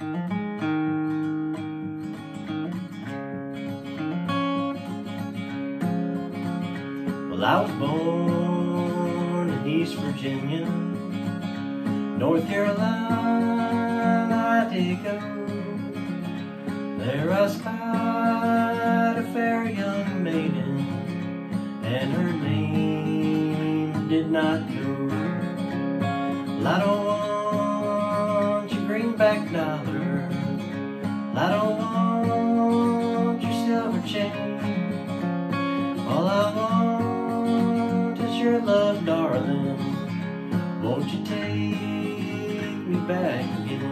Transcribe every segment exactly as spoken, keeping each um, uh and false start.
Well, I was born in East Virginia, North Carolina I did go. There I spied a fair young maiden, and her name did not know. Well, I don't want your greenback dollar, I don't want your silver chain. All I want is your love, darling. Won't you take me back again?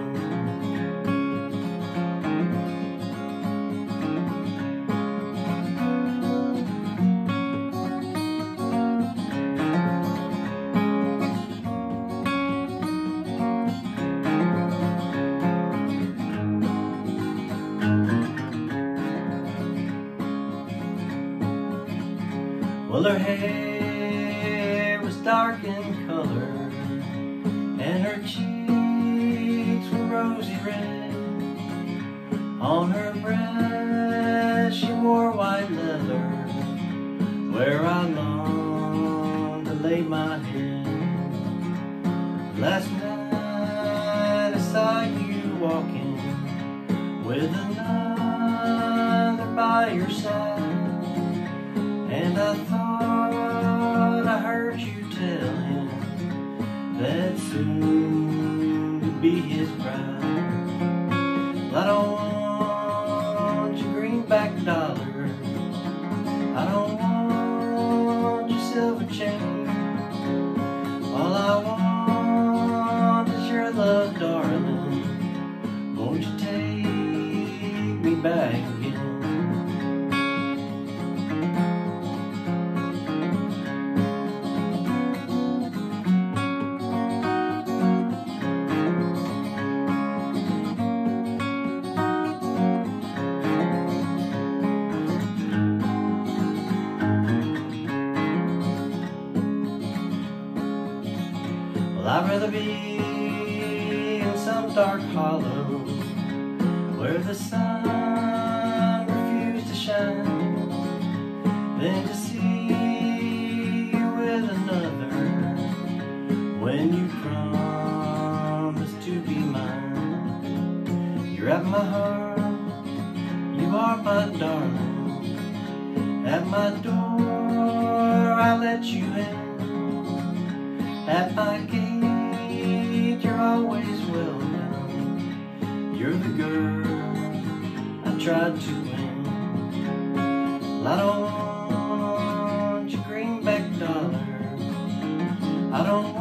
Well, her hair was dark in color, and her cheeks were rosy red. On her breast she wore white leather, where I longed to lay my head. Last night I saw you walking with another by your side, and I thought I heard you tell him that soon to be his bride. Well, I don't want your greenback dollar, I don't want your silver chain. All I want is your love, darling. Won't you take me back again? Well, I'd rather be in some dark hollow where the sun refused to shine than to see you with another when you promised to be mine. You're at my heart, you are my darling. At my door I let you in. At my gate, you're always welcome. You're the girl I tried to win. Well, I don't want your greenback dollar, I don't